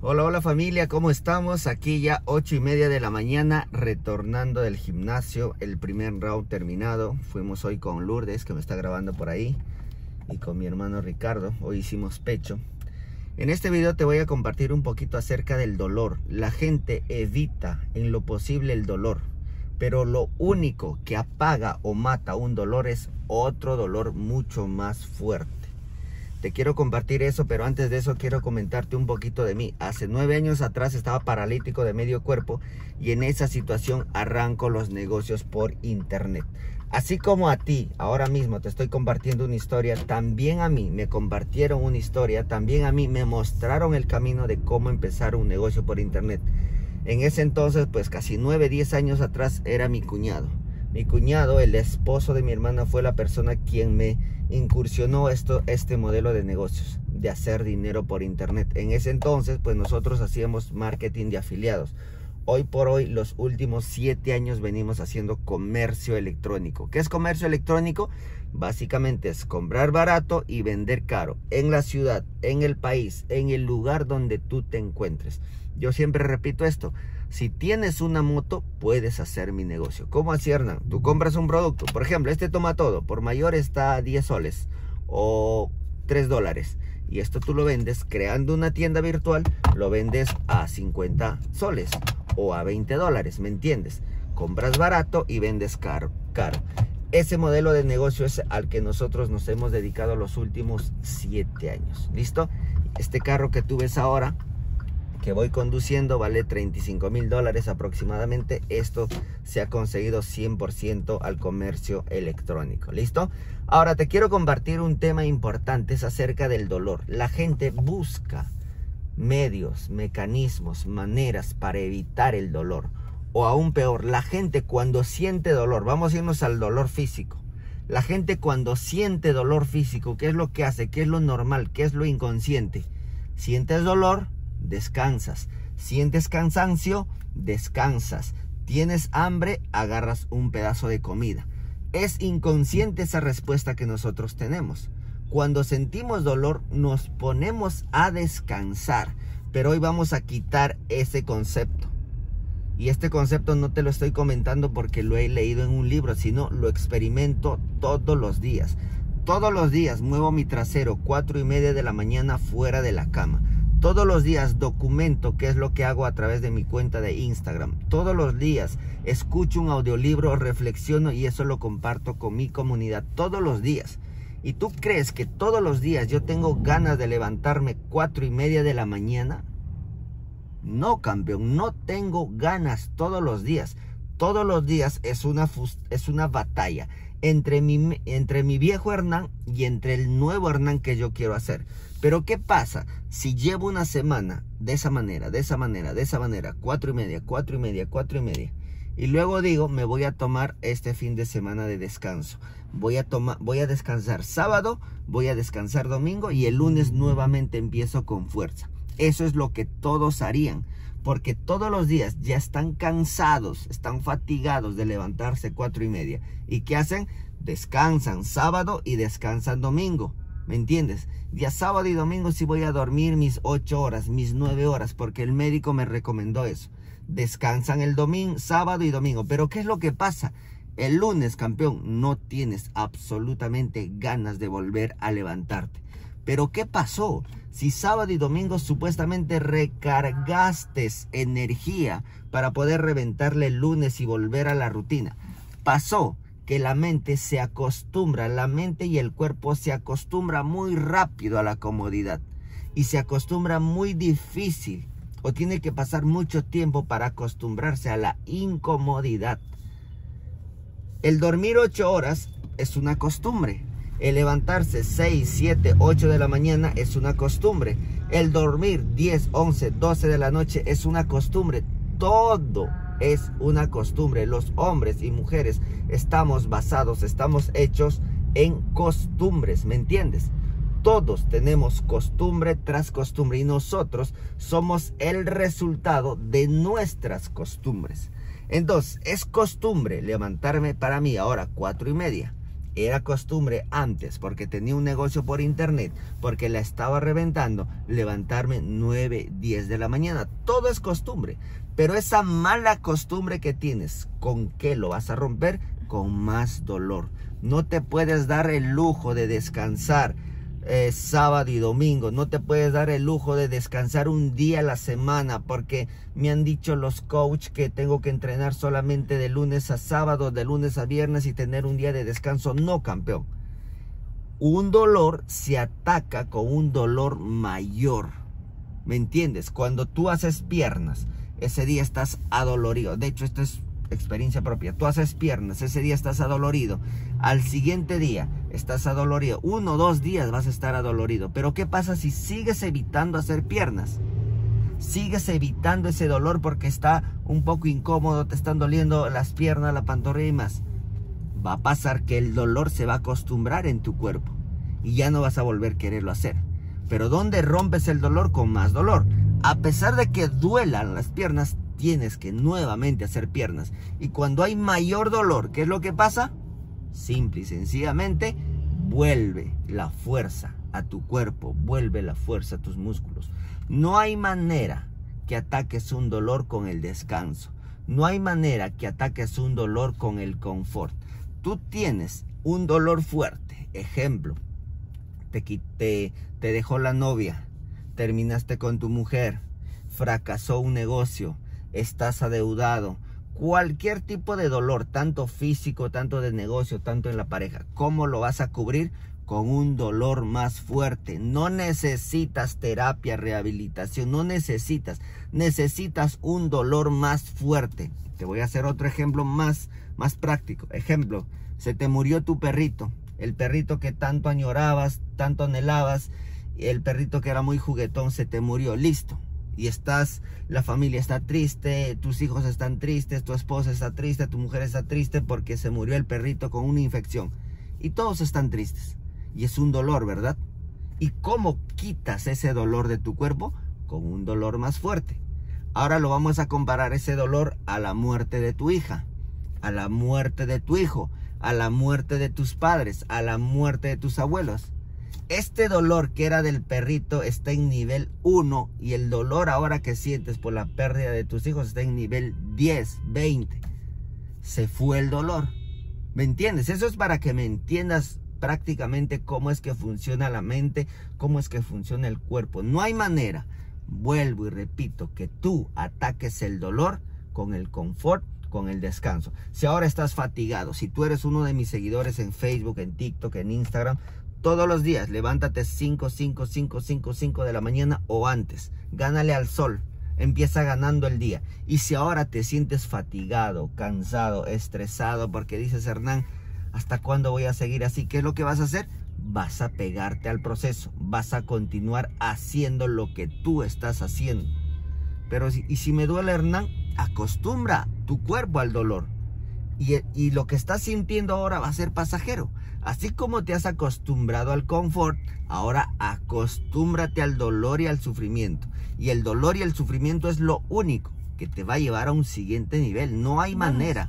Hola, hola familia, ¿cómo estamos? Aquí ya 8:30 de la mañana, retornando del gimnasio, el primer round terminado. Fuimos hoy con Lourdes, que me está grabando por ahí, y con mi hermano Ricardo. Hoy hicimos pecho. En este video te voy a compartir un poquito acerca del dolor. La gente evita en lo posible el dolor, pero lo único que apaga o mata un dolor es otro dolor mucho más fuerte. Te quiero compartir eso, pero antes de eso quiero comentarte un poquito de mí. Hace 9 años atrás estaba paralítico de medio cuerpo y en esa situación arranco los negocios por internet. Así como a ti, ahora mismo te estoy compartiendo una historia, también a mí me compartieron una historia, también a mí me mostraron el camino de cómo empezar un negocio por internet. En ese entonces, pues casi 9, 10 años atrás, era mi cuñado. Mi cuñado, el esposo de mi hermana, fue la persona quien me incursionó este modelo de negocios, de hacer dinero por internet. En ese entonces, pues nosotros hacíamos marketing de afiliados. Hoy por hoy, los últimos 7 años venimos haciendo comercio electrónico. ¿Qué es comercio electrónico? Básicamente es comprar barato y vender caro, en la ciudad, en el país, en el lugar donde tú te encuentres. Yo siempre repito esto: si tienes una moto, puedes hacer mi negocio. ¿Cómo así, Hernán? Tú compras un producto, por ejemplo, este toma todo, por mayor está a 10 soles o $3. Y esto tú lo vendes creando una tienda virtual, lo vendes a 50 soles o a $20, ¿me entiendes? Compras barato y vendes caro. Ese modelo de negocio es al que nosotros nos hemos dedicado los últimos 7 años. ¿Listo? Este carro que tú ves ahora, que voy conduciendo, vale $35,000 aproximadamente. Esto se ha conseguido 100% al comercio electrónico. ¿Listo? Ahora te quiero compartir un tema importante, es acerca del dolor. La gente busca medios, mecanismos, maneras para evitar el dolor. O aún peor, la gente cuando siente dolor, vamos a irnos al dolor físico. La gente cuando siente dolor físico, ¿qué es lo que hace? ¿Qué es lo normal? ¿Qué es lo inconsciente? Sientes dolor, descansas. Sientes cansancio, descansas. Tienes hambre, agarras un pedazo de comida. Es inconsciente esa respuesta que nosotros tenemos. Cuando sentimos dolor, nos ponemos a descansar. Pero hoy vamos a quitar ese concepto. Y este concepto no te lo estoy comentando porque lo he leído en un libro, sino lo experimento todos los días. Todos los días muevo mi trasero 4:30 de la mañana fuera de la cama. Todos los días documento qué es lo que hago a través de mi cuenta de Instagram. Todos los días escucho un audiolibro, reflexiono y eso lo comparto con mi comunidad. Todos los días. ¿Y tú crees que todos los días yo tengo ganas de levantarme 4:30 de la mañana? No, campeón, no tengo ganas todos los días. Todos los días es una batalla entre mi viejo Hernán y entre el nuevo Hernán que yo quiero hacer. Pero ¿qué pasa si llevo una semana de esa manera, 4:30, y luego digo, me voy a tomar este fin de semana de descanso? Voy a descansar sábado, voy a descansar domingo y el lunes nuevamente empiezo con fuerza. Eso es lo que todos harían, porque todos los días ya están cansados, están fatigados de levantarse 4:30. ¿Y qué hacen? Descansan sábado y descansan domingo. ¿Me entiendes? Día sábado y domingo sí voy a dormir mis 8 horas, mis 9 horas, porque el médico me recomendó eso. Descansan el domingo, sábado y domingo. Pero ¿qué es lo que pasa? El lunes, campeón, no tienes absolutamente ganas de volver a levantarte. Pero ¿qué pasó? Si sábado y domingo supuestamente recargaste energía para poder reventarle el lunes y volver a la rutina. Pasó que la mente se acostumbra, la mente y el cuerpo se acostumbra muy rápido a la comodidad. Y se acostumbra muy difícil, o tiene que pasar mucho tiempo para acostumbrarse a la incomodidad. El dormir 8 horas es una costumbre. El levantarse 6, 7, 8 de la mañana es una costumbre. El dormir 10, 11, 12 de la noche es una costumbre. Todo es una costumbre. Los hombres y mujeres estamos hechos en costumbres, ¿me entiendes? Todos tenemos costumbre tras costumbre y nosotros somos el resultado de nuestras costumbres. Entonces, es costumbre levantarme para mí ahora 4:30. era costumbre antes, porque tenía un negocio por internet, porque la estaba reventando, levantarme 9, 10 de la mañana. Todo es costumbre, pero esa mala costumbre que tienes, ¿con qué lo vas a romper? Con más dolor. No te puedes dar el lujo de descansar sábado y domingo. No te puedes dar el lujo de descansar un día a la semana, porque me han dicho los coaches que tengo que entrenar solamente de lunes a sábado, de lunes a viernes y tener un día de descanso. No, campeón. Un dolor se ataca con un dolor mayor. ¿Me entiendes? Cuando tú haces piernas, ese día estás adolorido. De hecho, esto es experiencia propia. Tú haces piernas, ese día estás adolorido. Al siguiente día estás adolorido. 1 o 2 días vas a estar adolorido. Pero ¿qué pasa si sigues evitando hacer piernas? Sigues evitando ese dolor porque está un poco incómodo, te están doliendo las piernas, la pantorrilla y más. Va a pasar que el dolor se va a acostumbrar en tu cuerpo y ya no vas a volver a quererlo hacer. Pero ¿dónde rompes el dolor? Con más dolor. A pesar de que duelan las piernas, tienes que nuevamente hacer piernas. Y cuando hay mayor dolor, ¿qué es lo que pasa? Simple y sencillamente, vuelve la fuerza a tu cuerpo, vuelve la fuerza a tus músculos. No hay manera que ataques un dolor con el descanso. No hay manera que ataques un dolor con el confort. Tú tienes un dolor fuerte. Ejemplo, te dejó la novia, terminaste con tu mujer, fracasó un negocio, estás adeudado, cualquier tipo de dolor, tanto físico, tanto de negocio, tanto en la pareja. ¿Cómo lo vas a cubrir? Con un dolor más fuerte. No necesitas terapia, rehabilitación, no necesitas un dolor más fuerte. Te voy a hacer otro ejemplo más práctico. Ejemplo, se te murió tu perrito, el perrito que tanto añorabas, tanto anhelabas, el perrito que era muy juguetón, se te murió, listo. Y la familia está triste, tus hijos están tristes, tu esposa está triste, tu mujer está triste porque se murió el perrito con una infección. Y todos están tristes. Y es un dolor, ¿verdad? ¿Y cómo quitas ese dolor de tu cuerpo? Con un dolor más fuerte. Ahora lo vamos a comparar ese dolor a la muerte de tu hija, a la muerte de tu hijo, a la muerte de tus padres, a la muerte de tus abuelos. Este dolor que era del perrito está en nivel 1 y el dolor ahora que sientes por la pérdida de tus hijos está en nivel 10, 20. Se fue el dolor. ¿Me entiendes? Eso es para que me entiendas prácticamente cómo es que funciona la mente, cómo es que funciona el cuerpo. No hay manera, vuelvo y repito, que tú ataques el dolor con el confort, con el descanso. Si ahora estás fatigado, si tú eres uno de mis seguidores en Facebook, en TikTok, en Instagram, todos los días levántate 5 de la mañana o antes. Gánale al sol. Empieza ganando el día. Y si ahora te sientes fatigado, cansado, estresado, porque dices, Hernán, ¿hasta cuándo voy a seguir así? ¿Qué es lo que vas a hacer? Vas a pegarte al proceso. Vas a continuar haciendo lo que tú estás haciendo. Pero si me duele, Hernán, acostumbra tu cuerpo al dolor. Y lo que estás sintiendo ahora va a ser pasajero. Así como te has acostumbrado al confort, ahora acostúmbrate al dolor y al sufrimiento. Y el dolor y el sufrimiento es lo único que te va a llevar a un siguiente nivel. No hay manera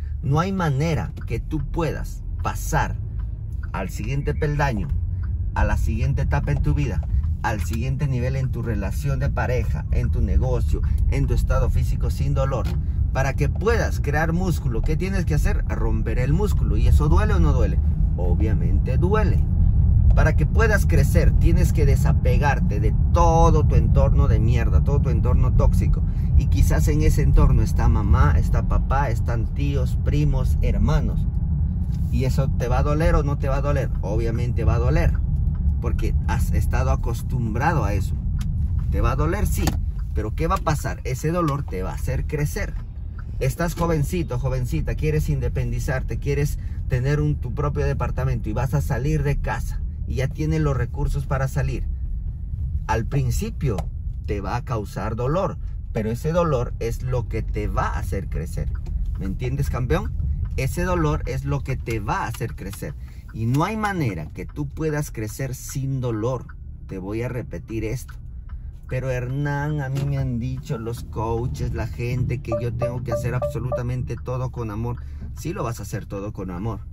que tú puedas pasar al siguiente peldaño, a la siguiente etapa en tu vida, al siguiente nivel en tu relación de pareja, en tu negocio, en tu estado físico sin dolor. Para que puedas crear músculo, ¿qué tienes que hacer? Romper el músculo. ¿Y eso duele o no duele? Obviamente duele. Para que puedas crecer, tienes que desapegarte de todo tu entorno de mierda, todo tu entorno tóxico. Y quizás en ese entorno está mamá, está papá, están tíos, primos, hermanos. ¿Y eso te va a doler o no te va a doler? Obviamente va a doler, porque has estado acostumbrado a eso. ¿Te va a doler? Sí. Pero ¿qué va a pasar? Ese dolor te va a hacer crecer. Estás jovencito, jovencita, quieres independizarte, quieres tener tu propio departamento y vas a salir de casa y ya tienes los recursos para salir. Al principio te va a causar dolor, pero ese dolor es lo que te va a hacer crecer. ¿Me entiendes, campeón? Ese dolor es lo que te va a hacer crecer. Y no hay manera que tú puedas crecer sin dolor. Te voy a repetir esto. Pero Hernán, a mí me han dicho los coaches, la gente, que yo tengo que hacer absolutamente todo con amor. Sí lo vas a hacer todo con amor.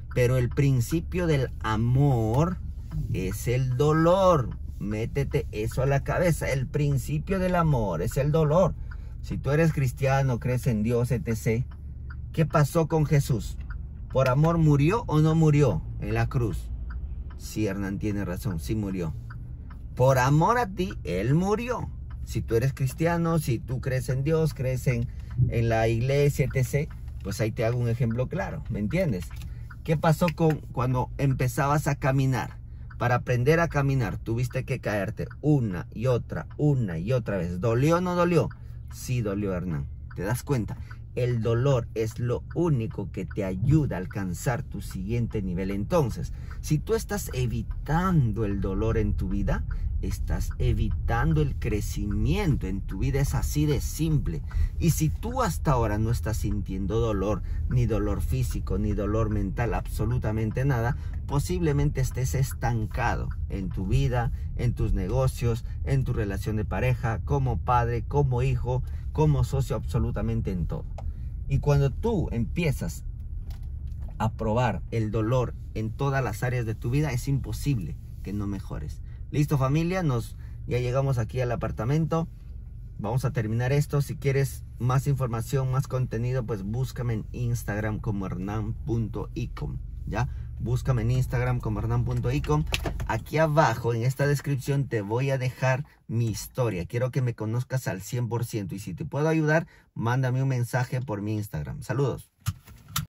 Pero el principio del amor es el dolor. Métete eso a la cabeza. El principio del amor es el dolor. Si tú eres cristiano, crees en Dios, etc. ¿Qué pasó con Jesús? ¿Por amor murió o no murió en la cruz? Sí, Hernán tiene razón, sí murió. Por amor a ti, Él murió. Si tú eres cristiano, si tú crees en Dios, crees en la iglesia, etc., pues ahí te hago un ejemplo claro, ¿me entiendes? ¿Qué pasó cuando empezabas a caminar? Para aprender a caminar, tuviste que caerte una y otra vez. ¿Dolió o no dolió? Sí dolió, Hernán. ¿Te das cuenta? El dolor es lo único que te ayuda a alcanzar tu siguiente nivel. Entonces, si tú estás evitando el dolor en tu vida, estás evitando el crecimiento en tu vida. Es así de simple. Y si tú hasta ahora no estás sintiendo dolor, ni dolor físico, ni dolor mental, absolutamente nada, posiblemente estés estancado en tu vida, en tus negocios, en tu relación de pareja, como padre, como hijo, como socio, absolutamente en todo. Y cuando tú empiezas a probar el dolor en todas las áreas de tu vida, es imposible que no mejores. Listo, familia, ya llegamos aquí al apartamento. Vamos a terminar esto. Si quieres más información, más contenido, pues búscame en Instagram como hernan.icom, ¿ya? Búscame en Instagram como hernan.icom. Aquí abajo en esta descripción te voy a dejar mi historia. Quiero que me conozcas al 100%. Y si te puedo ayudar, mándame un mensaje por mi Instagram. Saludos.